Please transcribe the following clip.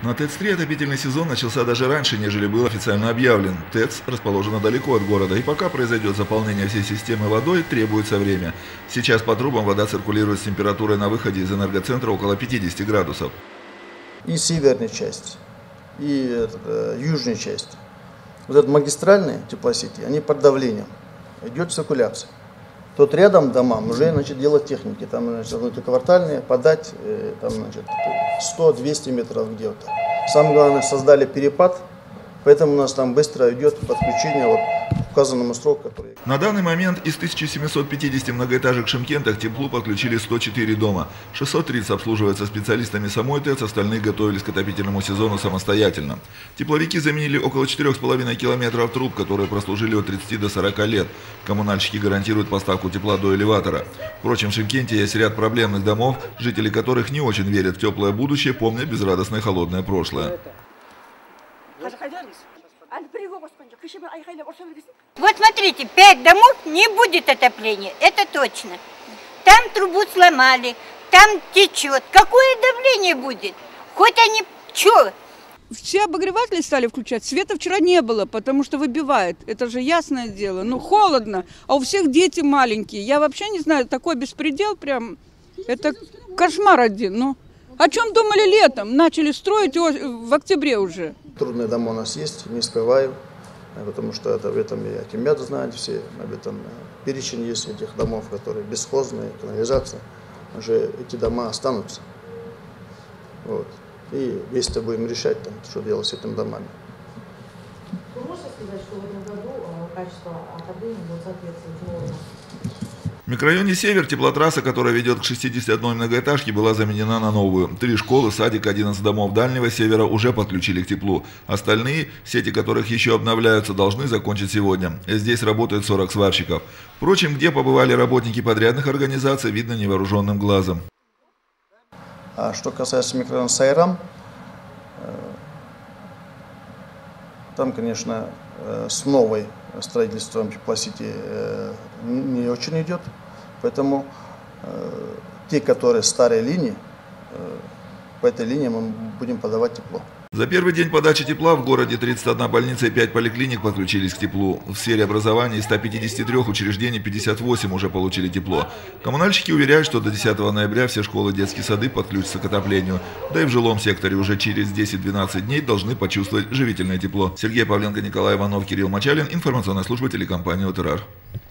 На ТЭЦ-3 отопительный сезон начался даже раньше, нежели был официально объявлен. ТЭЦ расположена далеко от города, и пока произойдет заполнение всей системы водой, требуется время. Сейчас по трубам вода циркулирует с температурой на выходе из энергоцентра около 50 градусов. И северная часть, и южная часть. Вот эти магистральные теплосети, они под давлением. Идет циркуляция. Тут рядом домам уже дело техники. Там квартальные подать там, 100-200 метров где-то. Самое главное, создали перепад, поэтому у нас там быстро идет подключение к указанному сроку. На данный момент из 1750 многоэтажек в Шымкентах теплу подключили 104 дома. 630 обслуживаются специалистами самой ТЭЦ, остальные готовились к отопительному сезону самостоятельно. Тепловики заменили около 4,5 километров труб, которые прослужили от 30 до 40 лет. Коммунальщики гарантируют поставку тепла до элеватора. Впрочем, в Шымкенте есть ряд проблемных домов, жители которых не очень верят в теплое будущее, помня безрадостное холодное прошлое. Вот смотрите, 5 домов не будет отопления, это точно. Там трубу сломали, там течет. Какое давление будет? Хоть они, что? Все обогреватели стали включать, света вчера не было, потому что выбивает. Это же ясное дело. Ну, холодно, а у всех дети маленькие. Я вообще не знаю, такой беспредел прям, это кошмар один. Ну, о чем думали летом? Начали строить в октябре уже. Трудные дома у нас есть, не скрываю, потому что об этом и Акимят знает все, об этом перечень есть этих домов, которые бесхозные, канализация. Уже эти дома останутся. Вот. И вместе будем решать, что делать с этими домами. Вы можете сказать, что в этом году качество отопления будет соответствовать нормам? В микрорайоне «Север» теплотрасса, которая ведет к 61 многоэтажке, была заменена на новую. 3 школы, садик, 11 домов дальнего севера уже подключили к теплу. Остальные, сети которых еще обновляются, должны закончить сегодня. Здесь работают 40 сварщиков. Впрочем, где побывали работники подрядных организаций, видно невооруженным глазом. А что касается микрорайона Сайрам, там, конечно, с новой строительством теплосети не очень идет, поэтому те, которые старые линии, по этой линии мы будем подавать тепло. За первый день подачи тепла в городе 31 больница и 5 поликлиник подключились к теплу. В сфере образования из 153 учреждений 58 уже получили тепло. Коммунальщики уверяют, что до 10 ноября все школы и детские сады подключатся к отоплению. Да и в жилом секторе уже через 10-12 дней должны почувствовать живительное тепло. Сергей Павленко, Николай Иванов, Кирилл Мочалин. Информационная служба телекомпании ОТР.